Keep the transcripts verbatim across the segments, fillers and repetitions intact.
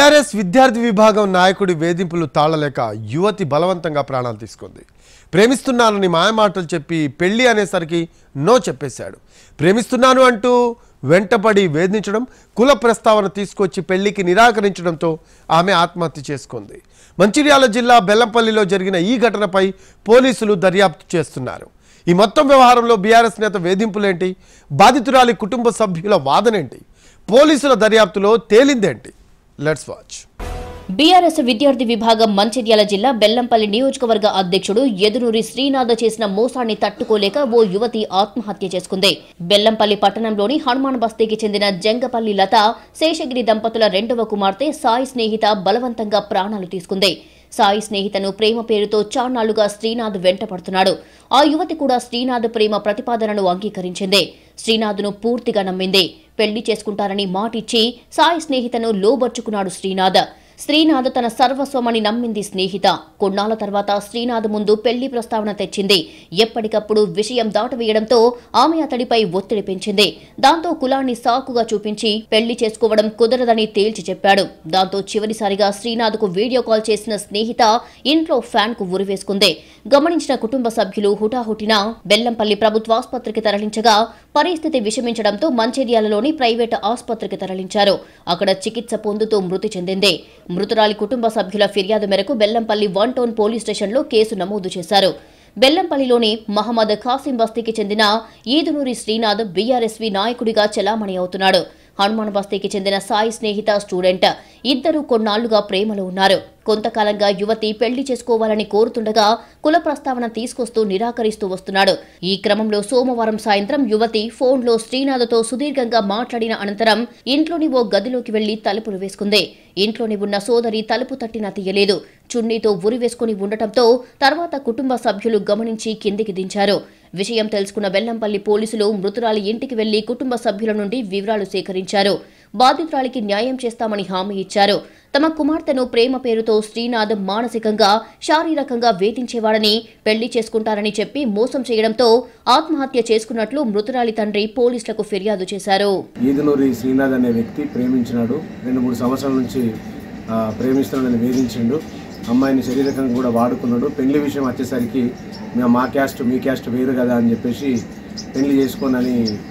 BRS విద్యార్థి విభాగం నాయకుడి వేధింపులు తాళలేక యువతి బలవంతంగా ప్రాణాలు తీసుకుంది. ప్రేమిస్తున్నానని మాయమాటలు చెప్పి పెళ్లి అనేసరికి నో చెప్పేశాడు. ప్రేమిస్తున్నాను అంటూ వెంటపడి వేధించడం, కుల ప్రస్తావన తీసుకొచ్చి పెళ్లికి నిరాకరించడంతో ఆమె ఆత్మహత్య చేసుకుంది. మంచిర్యాల జిల్లా బెల్లంపల్లిలో జరిగిన ఈ ఘటనపై పోలీసులు దర్యాప్తు చేస్తున్నారు. ఈ మొత్తం వ్యవహారంలో బీఆర్ఎస్ నేత వేధింపులేంటి, బాధితురాలి కుటుంబ సభ్యుల వాదనేంటి, పోలీసుల దర్యాప్తులో తేలిందేంటి? Let's watch. బీఆర్ఎస్ విద్యార్థి విభాగం మంచిర్యాల జిల్లా బెల్లంపల్లి నియోజకవర్గ అధ్యక్షుడు యదునూరి శ్రీనాథ్ చేసిన మోసాన్ని తట్టుకోలేక ఓ యువతి ఆత్మహత్య చేసుకుంది. బెల్లంపల్లి పట్టణంలోని హనుమాన్ బస్తీకి చెందిన జంగపల్లి లత, శేషగిరి దంపతుల రెండవ కుమార్తె సాయి స్నేహిత బలవంతంగా ప్రాణాలు తీసుకుంది. సాయి స్నేహితను ప్రేమ పేరుతో చాన్నాళ్లుగా శ్రీనాథ్ వెంటపడుతున్నాడు. ఆ యువతి కూడా శ్రీనాథ్ ప్రేమ ప్రతిపాదనను అంగీకరించింది. శ్రీనాథ్ను పూర్తిగా నమ్మింది. పెళ్లి చేసుకుంటారని మాటిచ్చి సాయి స్నేహితను లోబర్చుకున్నాడు శ్రీనాథ్. శ్రీనాథ్ తన సర్వస్వమని నమ్మింది స్నేహిత. కొన్నాళ్ల తర్వాత శ్రీనాథ్ ముందు పెళ్లి ప్రస్తావన తెచ్చింది. ఎప్పటికప్పుడు విషయం దాటవేయడంతో ఆమె అతడిపై ఒత్తిడి పెంచింది. దాంతో కులాన్ని సాకుగా చూపించి పెళ్లి చేసుకోవడం కుదరదని తేల్చి చెప్పాడు. దాంతో చివరిసారిగా శ్రీనాథ్కు వీడియో కాల్ చేసిన స్నేహిత ఇంట్లో ఫ్యాన్ కు ఉరివేసుకుంది. గమనించిన కుటుంబ సభ్యులు హుటాహుటిన బెల్లంపల్లి ప్రభుత్వాసుపత్రికి తరలించగా పరిస్థితి విషమించడంతో మంచిర్యాలలోని ప్రైవేటు ఆసుపత్రికి తరలించారు. అక్కడ చికిత్స పొందుతూ మృతి చెందింది. మృతురాలి కుటుంబ సభ్యుల ఫిర్యాదు మేరకు బెల్లంపల్లి వన్ టౌన్ పోలీస్ స్టేషన్లో కేసు నమోదు చేశారు. బెల్లంపల్లిలోని మహమ్మద్ ఖాసిం బస్తీకి చెందిన ఈదునూరి శ్రీనాథ్ బీఆర్ఎస్వి నాయకుడిగా చెలామణి అవుతున్నాడు. హనుమాన్ బస్తీకి చెందిన సాయి స్నేహిత స్టూడెంట్. ఇద్దరు కొన్నాళ్లుగా ప్రేమలో ఉన్నారు. కొంతకాలంగా యువతి పెళ్లి చేసుకోవాలని కోరుతుండగా కుల ప్రస్తావన తీసుకొస్తూ నిరాకరిస్తూ వస్తున్నాడు. ఈ క్రమంలో సోమవారం సాయంత్రం యువతి ఫోన్లో శ్రీనాథ్తో సుదీర్ఘంగా మాట్లాడిన అనంతరం ఇంట్లోని ఓ గదిలోకి వెళ్లి తలుపులు వేసుకుంది. ఇంట్లోని ఉన్న సోదరి తలుపు తట్టినా తీయలేదు. చున్నీతో ఉరి వేసుకుని ఉండటంతో తర్వాత కుటుంబ సభ్యులు గమనించి కిందికి దించారు. విషయం తెలుసుకున్న బెల్లంపల్లి పోలీసులు మృతురాలి ఇంటికి వెళ్లి కుటుంబ సభ్యుల నుండి వివరాలు సేకరించారు. బాధితురాలికి న్యాయం చేస్తామని హామీ ఇచ్చారు. తమ కుమార్తెను ప్రేమ పేరుతో శ్రీనాథ్ మానసికంగా, శారీరకంగా వేధించేవాడని, పెళ్లి చేసుకుంటారని చెప్పి మోసం చేయడంతో ఆత్మహత్య చేసుకున్నట్లు మృతురాలి తండ్రి పోలీసులకు ఫిర్యాదు చేశారు. ఈదునూరి శ్రీనాథ్ అనే వ్యక్తి ప్రేమించినాడు. రెండు మూడు సంవత్సరాల నుంచి ప్రేమిస్తున్నాడని వేధించిండు. అమ్మాయిని శారీరకంగా కూడా వాడుకున్నాడు. పెళ్లి విషయం వచ్చేసరికి మా క్యాస్ట్ మీ క్యాస్ట్ వేరు కదా అని చెప్పేసి పెళ్లి చేసుకోనని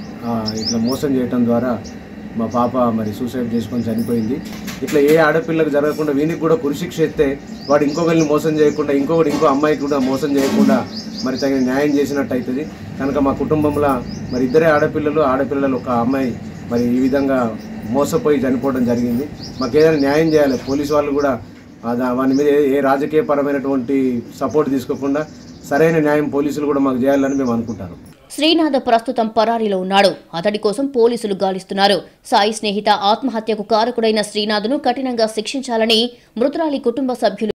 ఇట్లా మోసం చేయడం ద్వారా మా పాప మరి సూసైడ్ చేసుకొని చనిపోయింది. ఇట్లా ఏ ఆడపిల్లకు జరగకుండా వీనికి కూడా కురిశిక్ష ఇస్తే వాడు ఇంకొకరిని మోసం చేయకుండా, ఇంకొకటి ఇంకో అమ్మాయికి కూడా మోసం చేయకుండా మరి తగిన న్యాయం చేసినట్టు అవుతుంది. కనుక మా కుటుంబంలో మరి ఇద్దరే ఆడపిల్లలు ఆడపిల్లలు ఒక అమ్మాయి మరి ఈ విధంగా మోసపోయి చనిపోవడం జరిగింది. మాకు ఏదైనా న్యాయం చేయాలి. పోలీసు వాళ్ళు కూడా వాని మీద ఏ రాజకీయపరమైనటువంటి సపోర్ట్ తీసుకోకుండా సరైన న్యాయం పోలీసులు కూడా మాకు చేయాలని మేము అనుకుంటాను. శ్రీనాథ్ ప్రస్తుతం పరారీలో ఉన్నాడు. అతడి కోసం పోలీసులు గాలిస్తున్నారు. సాయి స్నేహిత ఆత్మహత్యకు కారకుడైన శ్రీనాథ్ను కఠినంగా శిక్షించాలని మృతురాలి కుటుంబ సభ్యులు